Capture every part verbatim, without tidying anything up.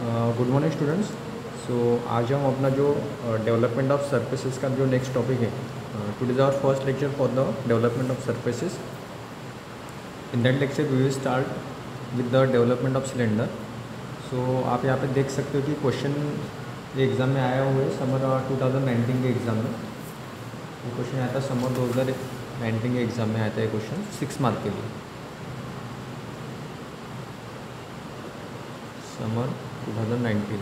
Good morning students. सो आज हम अपना जो डेवलपमेंट ऑफ सरफेसेस का जो नेक्स्ट टॉपिक है, today is our first lecture for the development of surfaces. In that lecture we will start with the development of cylinder. So आप यहाँ पे देख सकते हो कि क्वेश्चन ये एग्ज़ाम में आया हुआ है समर टू थाउजेंड नाइनटीन के एग्ज़ाम में। ये क्वेश्चन आया था समर दो हज़ार नाइनटीन के एग्ज़ाम में आया था ये क्वेश्चन सिक्स मार्क के लिए, summer two thousand nineteen.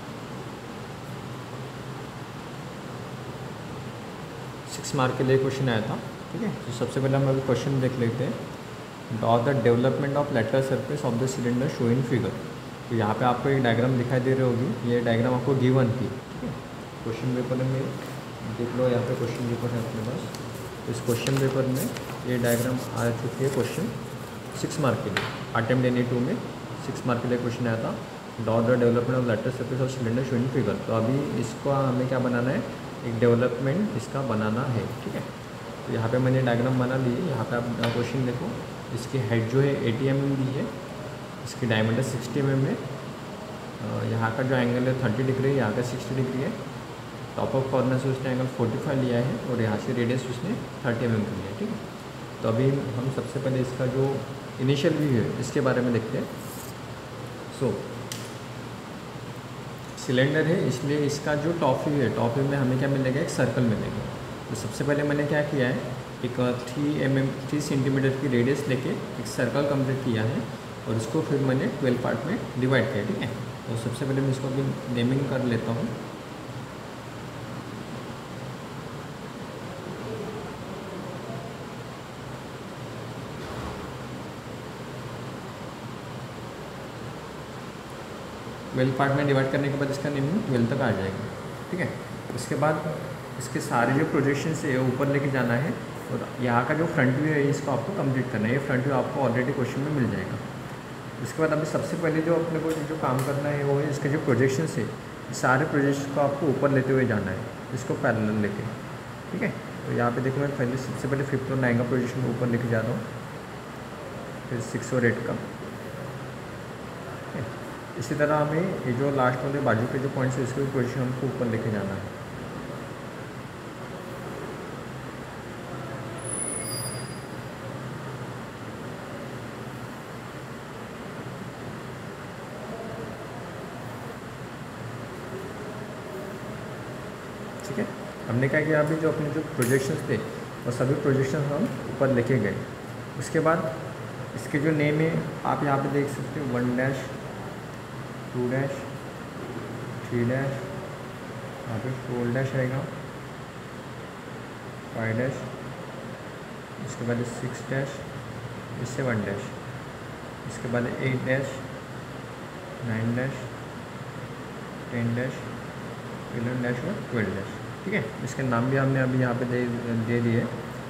Six mark के लिए क्वेश्चन आया था। ठीक है, तो सबसे पहले हम अभी क्वेश्चन देख लेते हैं। Draw the development of lateral surface of the cylinder show in figure. तो यहाँ पे आपको एक डायग्राम दिखाई दे रही होगी, ये डायग्राम आपको गिवन थी। ठीक है, क्वेश्चन पेपर में देख लो, यहाँ पे क्वेश्चन पेपर है अपने पास। इस क्वेश्चन पेपर में ये डायग्राम आ चुकी है क्वेश्चन सिक्स मार्क के लिए। अटेम्प्ट एनी टू में सिक्स मार्क के लिए क्वेश्चन आया था, draw the development of lateral surface of cylinder show in figure. तो अभी इसको हमें क्या बनाना है, एक डेवलपमेंट इसका बनाना है। ठीक है, तो यहाँ पे मैंने डायग्राम बना ली है। यहाँ पे आप क्वेश्चन देखो, इसकी हेड जो है एटी एम एम दी है, इसकी डायमीटर सिक्सटी एम एम है, यहाँ का जो एंगल है थर्टी डिग्री है, यहाँ का सिक्सटी डिग्री है। टॉप ऑफ कॉर्नर से उसने एंगल फोर्टी फाइव लिया है और यहाँ से रेडियस उसने थर्टी एम एम का लिया है। ठीक है, तो अभी हम सबसे पहले इसका जो इनिशियल व्यू है इसके बारे में देखते हैं। सो सिलेंडर है, इसलिए इसका जो टॉप व्यू है, टॉप व्यू में हमें क्या मिलेगा, एक सर्कल मिलेगा। तो सबसे पहले मैंने क्या किया है, एक three M M three centimetre की रेडियस लेके एक सर्कल कंप्लीट किया है और इसको फिर मैंने ट्वेल्व पार्ट में डिवाइड किया। ठीक है, तो सबसे पहले मैं इसको अभी नेमिंग कर लेता हूँ। ट्वेल्व पार्ट में डिवाइड करने के बाद इसका नेमिंग ट्वेल्व तक आ जाएगा। ठीक है, उसके बाद इसके सारे जो प्रोजेक्शन है ऊपर लेके जाना है और यहाँ का जो फ्रंट व्यू है इसको आपको कंप्लीट करना है। ये फ्रंट व्यू आपको ऑलरेडी क्वेश्चन में मिल जाएगा। उसके बाद अभी सबसे पहले जो अपने को जो काम करना है वो है इसके जो प्रोजेक्शन है, सारे प्रोजेक्शन को आपको ऊपर लेते हुए जाना है, इसको पैरेलल लेके। ठीक है, तो यहाँ पे देखो, मैं पहले सबसे पहले फिफ्थ और नाइन का प्रोजेक्शन ऊपर लेके जा रहा हूँ, फिर सिक्स और एट का। इसी तरह हमें ये जो लास्ट वाले बाजू के जो पॉइंट्स है इसके भी पोजीशन हमको ऊपर लेके जाना है। ठीक है, हमने क्या किया, अभी जो अपने जो प्रोजेक्शंस थे वो सभी प्रोजेक्शंस हम ऊपर लेके गए। उसके बाद इसके जो नेम है आप यहाँ पे देख सकते हो, one dash, two dash, three dash, यहाँ पे फोर डैश आएगा, फाइव डैश, इसके बाद सिक्स डैश, इससे वन डैश, इसके बाद eight dash, nine dash, ten dash, eleven dash और ट्वेल्व डैश। ठीक है, इसके नाम भी हमने अभी यहाँ पे दे दे दिए।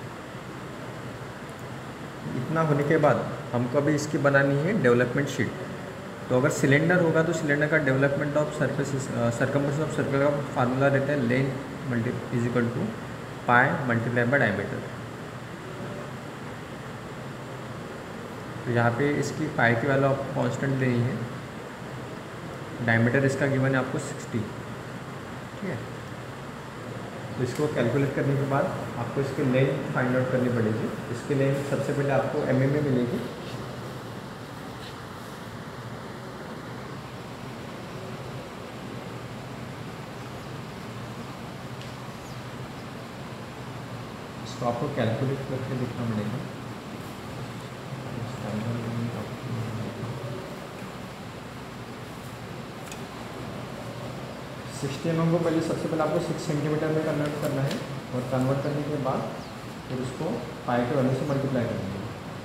इतना होने के बाद हमको अभी इसकी बनानी है डेवलपमेंट शीट। तो अगर सिलेंडर होगा तो सिलेंडर का development of surface circumference of circle का फार्मूला रहता है length multi is equal to pi multiply by diameter. तो यहाँ पे इसकी पाई की वैल्यू आपको कांस्टेंट लेनी है, डायमीटर इसका गिवन है आपको सिक्सटी। ठीक है, तो इसको कैलकुलेट करने के बाद आपको इसकी लेंथ फाइंड आउट करनी पड़ेगी। इसकी लेंथ सबसे पहले आपको एम एम में मिलेगी। तो आपको कैलकुलेट करके लिखना पड़ेगा। सिक्सटी एम एम को पहले सबसे पहले आपको सिक्स सेंटीमीटर में कन्वर्ट करना है और कन्वर्ट करने के बाद फिर उसको पाई के वैल्यू से मल्टीप्लाई करेंगे।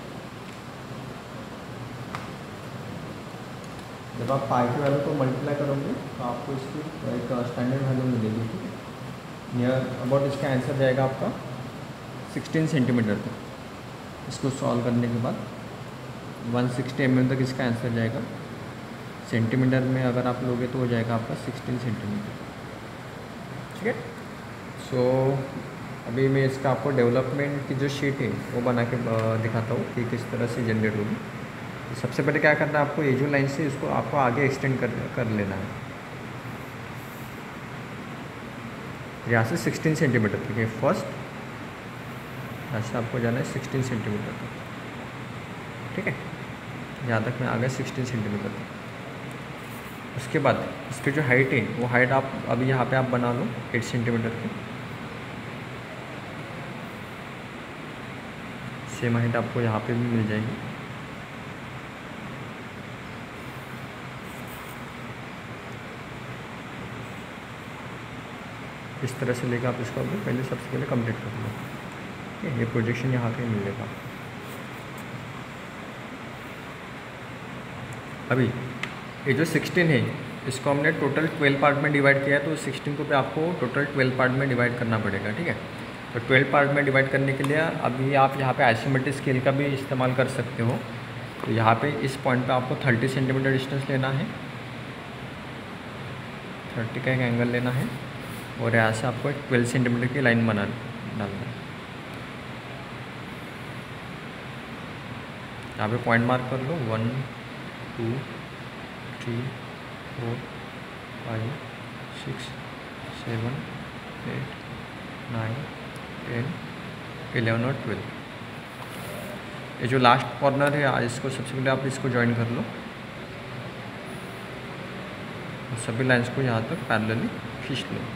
जब आप पाई की वैल्यू को मल्टीप्लाई करोगे तो आपको इसकी एक स्टैंडर्ड वैल्यू मिलेगी। ठीक है, नियर अबाउट इसका आंसर जाएगा आपका सिक्सटीन सेंटीमीटर तक। इसको सॉल्व करने के बाद वन सिक्सटी एम एम तक इसका आंसर जाएगा। सेंटीमीटर में अगर आप लोगे तो हो जाएगा आपका सिक्सटीन सेंटीमीटर। ठीक है, सो अभी मैं इसका आपको डेवलपमेंट की जो शीट है वो बना के दिखाता हूँ कि किस तरह से जनरेट होगी। तो सबसे पहले क्या करना है आपको, ये जो लाइन से इसको आपको आगे एक्सटेंड कर कर लेना है। यहाँ से सिक्सटीन सेंटीमीटर तक है फर्स्ट, यहाँ से आपको जाना है सिक्सटीन सेंटीमीटर तक, ठीक है। यहाँ तक मैं आ गया सिक्सटीन सेंटीमीटर तक। उसके बाद इसकी जो हाइट है वो हाइट आप अभी यहाँ पे आप बना लो एट सेंटीमीटर की। सेम हाइट आपको यहाँ पे भी मिल जाएगी। इस तरह से लेकर आप इसको अभी पहले सबसे पहले कंप्लीट कर लो, ठीक है। ये प्रोजेक्शन यहाँ पे मिलेगा। अभी ये जो सिक्सटीन है इसको हमने टोटल ट्वेल्व पार्ट में डिवाइड किया है, तो सिक्सटीन को पे आपको टोटल ट्वेल्व पार्ट में डिवाइड करना पड़ेगा, ठीक है। तो ट्वेल्व पार्ट में डिवाइड करने के लिए अभी आप यहाँ पे आइसोमेट्रिक स्केल का भी इस्तेमाल कर सकते हो। तो यहाँ पे इस पॉइंट पे आपको थर्टी सेंटीमीटर डिस्टेंस लेना है, थर्टी का एक एंगल लेना है और यहाँ से आपको एक ट्वेल्व सेंटीमीटर की लाइन बना डालना है। यहाँ पे पॉइंट मार्क कर लो, one two three four five six seven eight nine ten eleven और ट्वेल्व। ये जो लास्ट कॉर्नर है आज इसको सबसे पहले आप इसको ज्वाइन कर लो और सभी लाइंस को यहाँ तक पैरेलली खींच लो।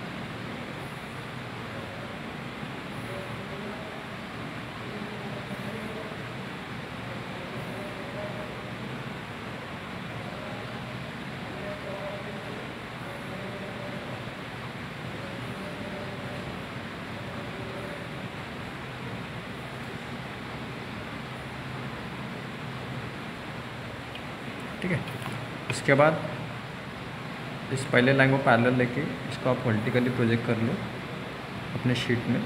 ठीक है। इसके बाद इस पहले लाइन को पैरेलल लेके इसको आप वर्टिकली प्रोजेक्ट कर लो अपने शीट में।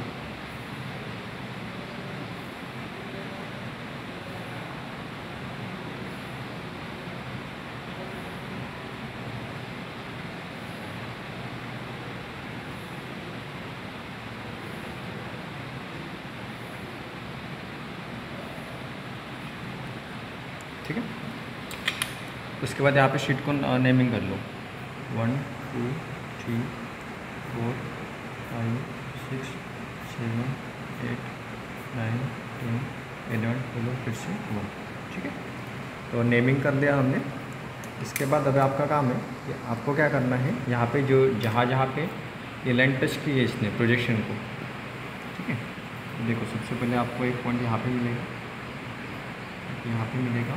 ठीक है। उसके बाद यहाँ पे शीट को नेमिंग कर लो, one two three four five six seven eight nine ten eleven twelve फिर से वन, ठीक है। तो नेमिंग कर दिया हमने। इसके बाद अभी आपका काम है कि आपको क्या करना है, यहाँ पे जो जहाँ जहाँ पे ये लाइन टच की है इसने प्रोजेक्शन को, ठीक है। तो देखो सबसे पहले आपको एक पॉइंट यहाँ पे मिलेगा, यहाँ पे मिलेगा।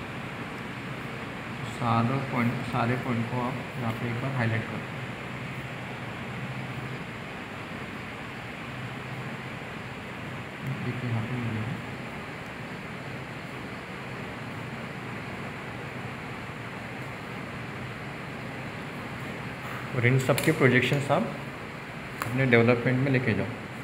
सारे पॉइंट सारे पॉइंट को आप यहाँ पे एक बार हाईलाइट कर दो। देखिए यहाँ पे मिलेगा। और इन सब के प्रोजेक्शंस आप अपने डेवलपमेंट में लेके जाओ।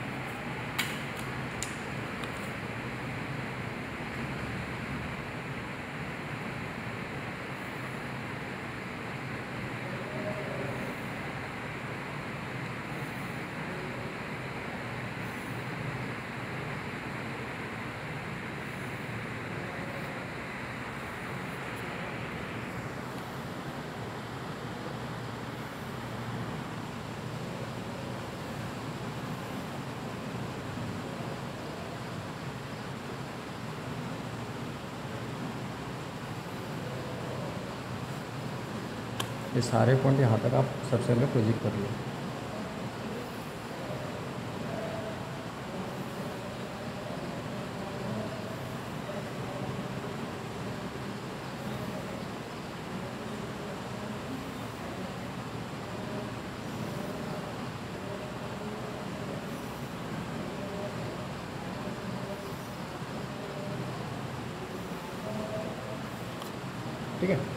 ये सारे पॉइंट यहाँ तक आप सबसे पहले प्रोजेक्ट कर लो। ठीक है।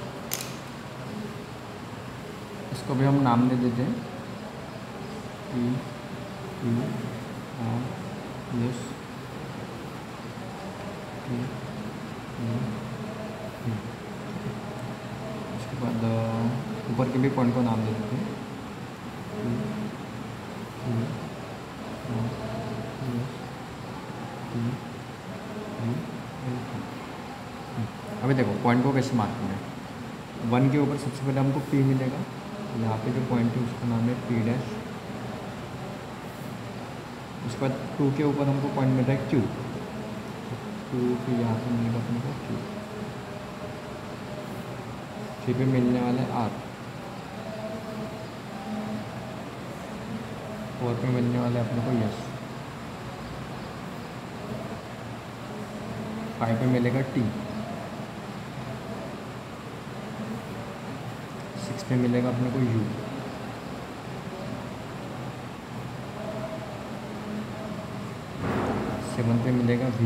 इसको भी हम नाम दे देते हैं E E R S T E. इसके बाद ऊपर के भी पॉइंट को नाम दे देते हैं E E R S T E. अब अभी देखो पॉइंट को कैसे मार्क करना है। वन के ऊपर सबसे पहले हमको पी मिलेगा, यहाँ पे जो पॉइंट है उसका नाम है पी डैश। उसके बाद टू के ऊपर हमको पॉइंट मिल रहा है क्यू, टू पे यहाँ पे मिलेगा अपने को क्यू। थ्री पे मिलने वाला है आर, फोर पे मिलने वाला है अपने को यस, फाइव पे मिलेगा टी, सिक्स पे मिलेगा अपने को यू, सेवन पे मिलेगा वी।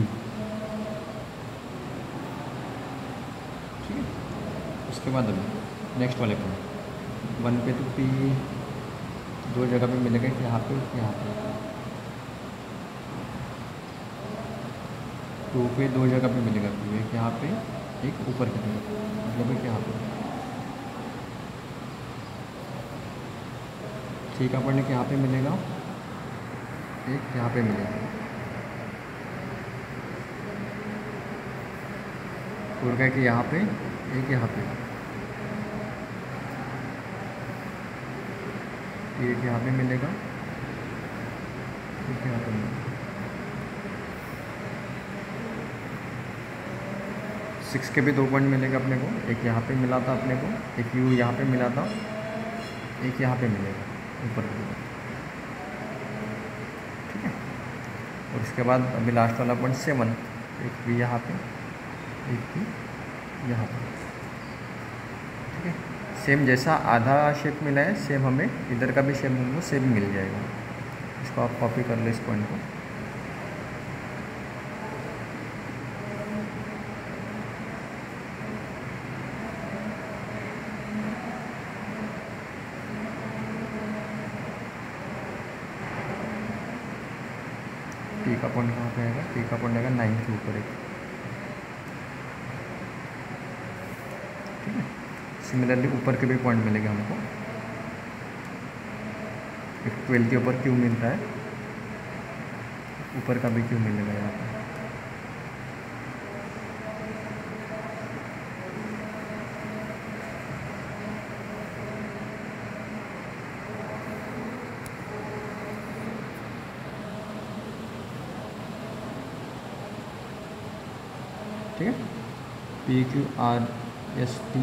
ठीक है, उसके बाद अभी नेक्स्ट वाले पॉइंट वन पे तो पी दो जगह पे मिलेगा, यहाँ पे यहाँ पे। टू पे दो जगह पे मिलेगा पी, एक यहाँ पे एक ऊपर की तरफ, मतलब एक यहाँ पे। थ्री का पॉइंट यहाँ पे मिलेगा, एक यहाँ पे मिलेगा। फोर का कि यहाँ पे एक यहाँ पे, एक यहाँ पे मिलेगा, एक यहाँ पे मिलेगा। सिक्स के भी दो पॉइंट मिलेगा अपने को, एक यहाँ पे मिला था अपने को, एक यू यहाँ पे मिला था, एक यहाँ पे मिलेगा ऊपर की तरफ। ठीक है, और इसके बाद अभी लास्ट वाला पॉइंट सेवन, एक भी यहाँ पे, एक भी यहाँ पे। ठीक है, सेम जैसा आधा शेप मिला है सेम हमें इधर का भी शेप हमको सेम मिल जाएगा। इसको आप कॉपी कर लो इस पॉइंट को। टी का पॉइंट कहाँ पे आएगा, टी का पॉइंट आएगा नाइन के ऊपर एक। ठीक है, सिमिलरली ऊपर के भी पॉइंट मिलेंगे हमको, एक ट्वेल्व के ऊपर क्यू मिलता है, ऊपर का भी क्यू मिलेगा यहाँ पे। ठीक है, P Q R S T,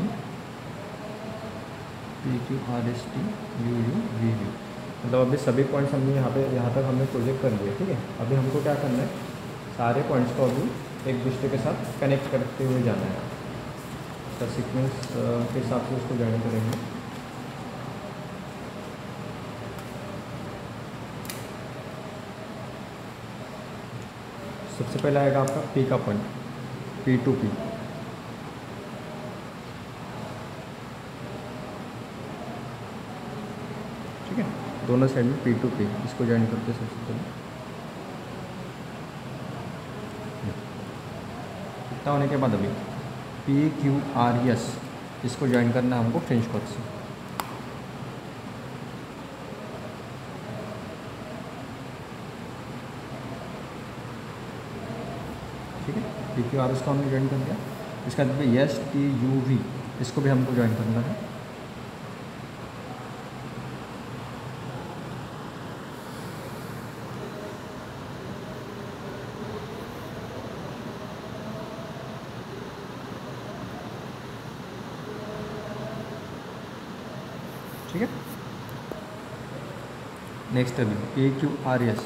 P Q R S T, U U V U, मतलब अभी सभी पॉइंट्स हमने यहाँ पे यहाँ तक हमने प्रोजेक्ट कर लिए। ठीक है, अभी हमको क्या करना है, सारे पॉइंट्स को अभी एक दूसरे के साथ कनेक्ट करते हुए जाना है। तो सीक्वेंस के हिसाब से उसको ज्वाइन करेंगे। सबसे पहले आएगा आपका पी का पॉइंट, पी टू पी। ठीक है, दोनों साइड में पी टू पी, इसको ज्वाइन करते हैं सबसे पहले। इतना होने के बाद अभी पी क्यू आर एस, इसको ज्वाइन करना है हमको फ्रेंच कर्व से। ठीक है, पी क्यू आर एस को हमने ज्वाइन कर दिया। इसके बाद एस टी यू वी, इसको भी हमको ज्वाइन करना है। ठीक है, नेक्स्ट अभी P Q R S,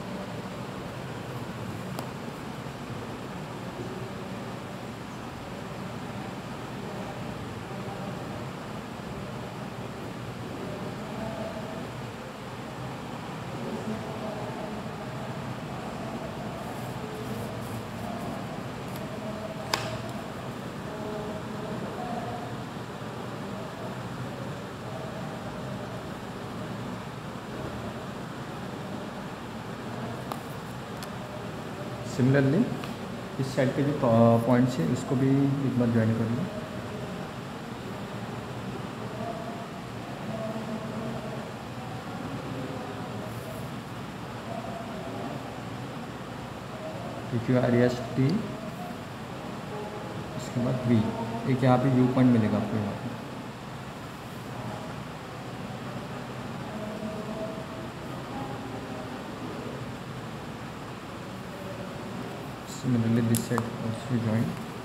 similarly इस साइड के जो पॉइंट्स है इसको भी एक बार ज्वाइन कर लो। P Q R S T, इसके उसके बाद वी, एक यहाँ पे यू पॉइंट मिलेगा आपको यहाँ पे। Similarly, this side also join.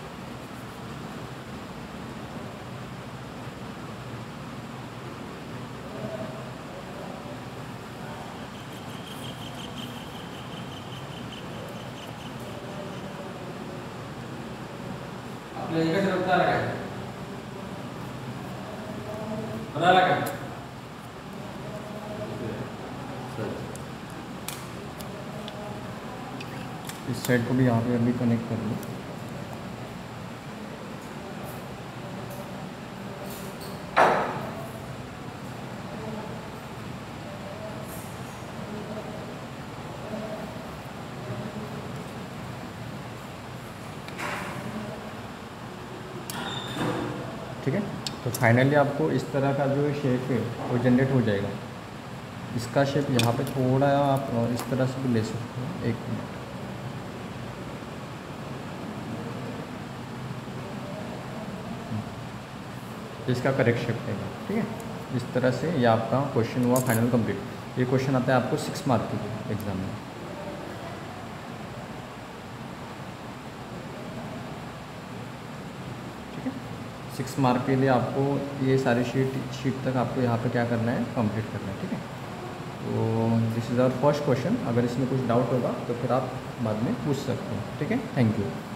आपल्या इकडे रस्ता आला काय? आला काय? इस साइड को भी यहाँ पे अभी कनेक्ट कर लो। ठीक है, तो फाइनली आपको इस तरह का जो शेप है वो जनरेट हो जाएगा। इसका शेप यहाँ पे थोड़ा आप इस तरह से भी ले सकते हो। एक मिनट, इसका करेक्ट शेप रहेगा। ठीक है, इस तरह से ये आपका क्वेश्चन हुआ फाइनल कंप्लीट। ये क्वेश्चन आता है आपको सिक्स मार्क के लिए एग्जाम में। ठीक है, सिक्स मार्क के लिए आपको ये सारी शीट शीट तक आपको यहाँ पे क्या करना है, कंप्लीट करना है। ठीक है, तो this is our first question. अगर इसमें कुछ डाउट होगा तो फिर आप बाद में पूछ सकते हो। ठीक है, थैंक यू।